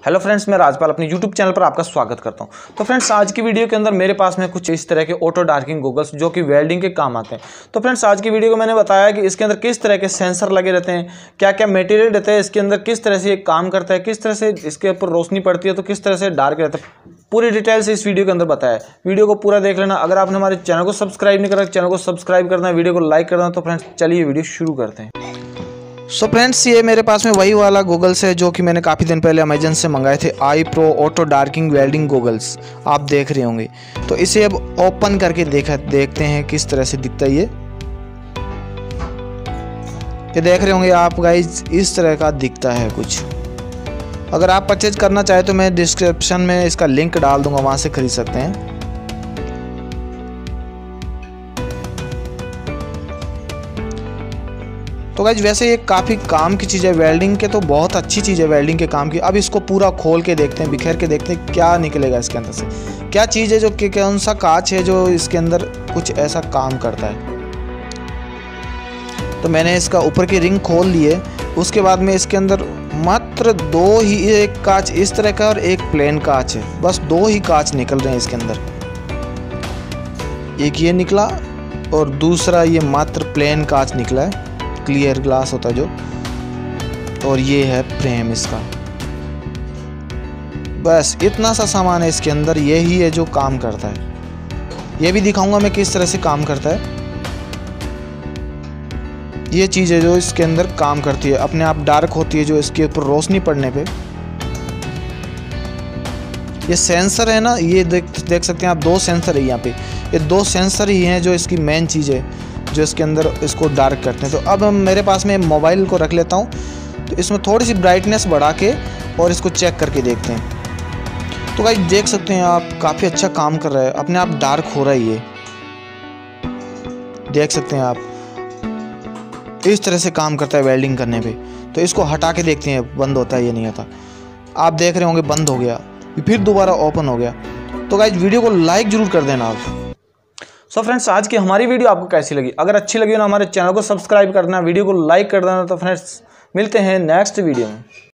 Hello friends, मैं राजपाल अपने YouTube channel पर आपका स्वागत करता हूं। तो फ्रेंड्स, आज की वीडियो के अंदर मेरे पास में कुछ इस तरह के ऑटो डार्किंग गॉगल्स जो कि वेल्डिंग के काम आते हैं। तो फ्रेंड्स, आज की वीडियो को मैंने बताया कि इसके अंदर किस तरह के सेंसर लगे रहते हैं, क्या क्या मटेरियल रहते हैं इसके अंदर, किस तरह से ये काम करता है, किस तरह से इसके ऊपर रोशनी पड़ती है तो किस तरह से डार्क रहता है, पूरी डिटेल से इस वीडियो के अंदर बताया है। वीडियो को पूरा देख लेना। अगर आपने हमारे चैनल को सब्सक्राइब नहीं करा, चैनल को सब्सक्राइब करना है, वीडियो को लाइक करना। तो फ्रेंड्स, चलिए वीडियो शुरू करते हैं। सो फ्रेंड्स, ये मेरे पास में वही वाला गॉगल्स है जो कि मैंने काफ़ी दिन पहले अमेजन से मंगाए थे। I pro auto darkening welding goggles आप देख रहे होंगे। तो इसे अब ओपन करके देखते हैं किस तरह से दिखता है। ये देख रहे होंगे आप गाइज, इस तरह का दिखता है कुछ। अगर आप परचेज करना चाहें तो मैं डिस्क्रिप्शन में इसका लिंक डाल दूंगा, वहाँ से खरीद सकते हैं। तो गाइज वैसे ये काफ़ी काम की चीज़ है वेल्डिंग के, तो बहुत अच्छी चीज़ है वेल्डिंग के काम की। अब इसको पूरा खोल के देखते हैं, बिखेर के देखते हैं क्या निकलेगा इसके अंदर से। क्या चीज़ है जो कि कौन सा कांच है जो इसके अंदर कुछ ऐसा काम करता है। तो मैंने इसका ऊपर की रिंग खोल ली है। उसके बाद में इसके अंदर मात्र दो ही, एक कांच इस तरह का और एक प्लेन कांच है। बस दो ही कांच निकल रहे हैं इसके अंदर। एक ये निकला और दूसरा ये मात्र प्लेन कांच निकला है, क्लियर ग्लास होता है जो। और ये है फ्रेम इसका। बस इतना सा सामान है इसके अंदर, यही है जो काम करता है। ये भी दिखाऊंगा मैं किस तरह से काम करता है। ये चीज़ है जो इसके अंदर काम करती है, अपने आप डार्क होती है जो इसके ऊपर रोशनी पड़ने पे। ये सेंसर है ना, ये देख सकते हैं आप, दो सेंसर है यहाँ पे। ये दो सेंसर ही हैं जो इसकी मेन चीज़ है जो इसके अंदर इसको डार्क करते हैं। तो अब मेरे पास में मोबाइल को रख लेता हूँ, तो इसमें थोड़ी सी ब्राइटनेस बढ़ा के और इसको चेक करके देखते हैं। तो गाइस देख सकते हैं आप, काफ़ी अच्छा काम कर रहा है, अपने आप डार्क हो रहा है। ये देख सकते हैं आप, इस तरह से काम करता है वेल्डिंग करने पे। तो इसको हटा के देखते हैं बंद होता है या नहीं होता। आप देख रहे होंगे बंद हो गया, फिर दोबारा ओपन हो गया। तो गाइस वीडियो को लाइक जरूर कर देना आप। सो फ्रेंड्स, आज की हमारी वीडियो आपको कैसी लगी? अगर अच्छी लगी ना, हमारे चैनल को सब्सक्राइब करना, वीडियो को लाइक कर देना। तो फ्रेंड्स, मिलते हैं नेक्स्ट वीडियो में।